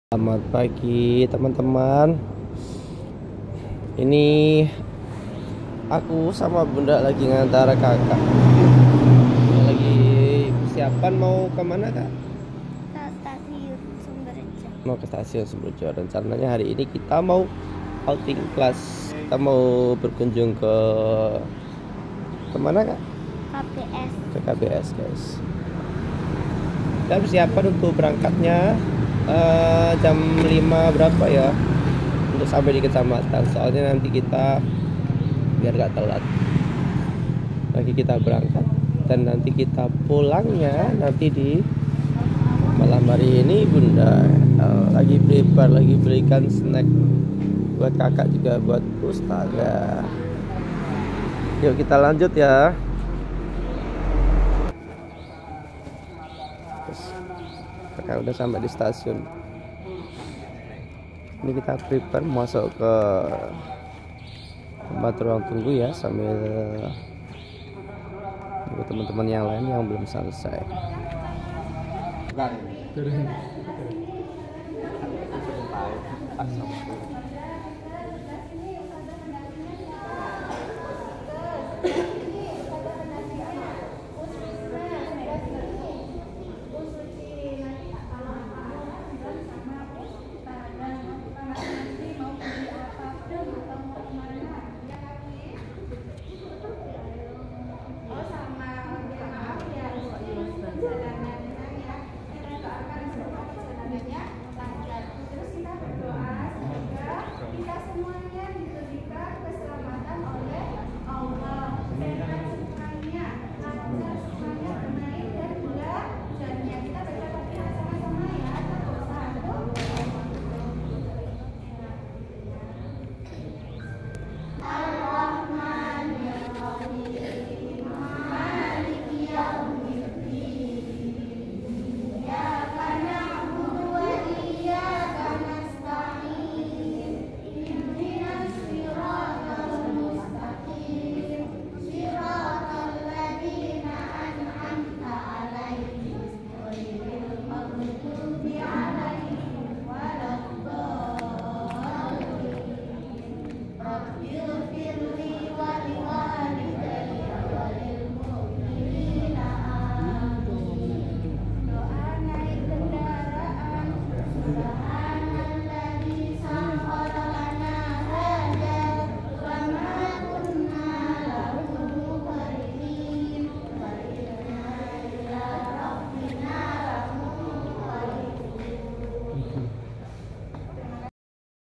Selamat pagi teman-teman. Ini aku sama bunda lagi ngantar kakak. Lagi persiapan mau kemana kak? Ke stasiun Sumberjo. Mau ke stasiun Sumberjo. Rencananya hari ini kita mau outing kelas. Kita mau berkunjung ke kemana kak? KPS. Ke KBS guys. Kita persiapan untuk berangkatnya jam 5 berapa ya, untuk sampai di kecamatan, soalnya nanti kita biar gak telat lagi kita berangkat, dan nanti kita pulangnya nanti di malam hari ini. Bunda lagi prepare, lagi belikan snack buat kakak juga buat ustazah. Yuk kita lanjut ya. Kakak udah sampai di stasiun. Ini kita prepare masuk ke tempat ruang tunggu ya, sambil nunggu teman-teman yang lain yang belum selesai.